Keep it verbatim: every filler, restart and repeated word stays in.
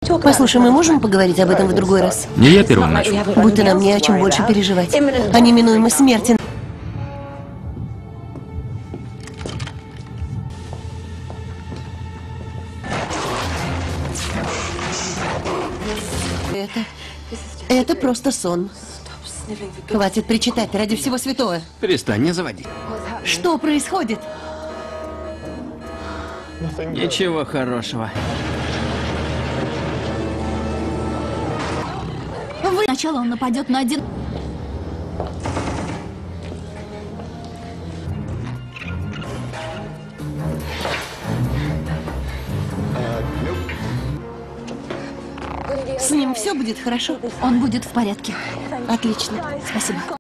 Послушай, мы можем поговорить об этом в другой раз? Не я первым начал. Будто нам не о чем больше переживать. О неминуемой смерти. Это... Это просто сон. Хватит причитать, ради всего святого. Перестань, не заводи. Что происходит? Ничего хорошего. Вы... Сначала он нападет на один... С ним все будет хорошо? Он будет в порядке. Отлично. Спасибо.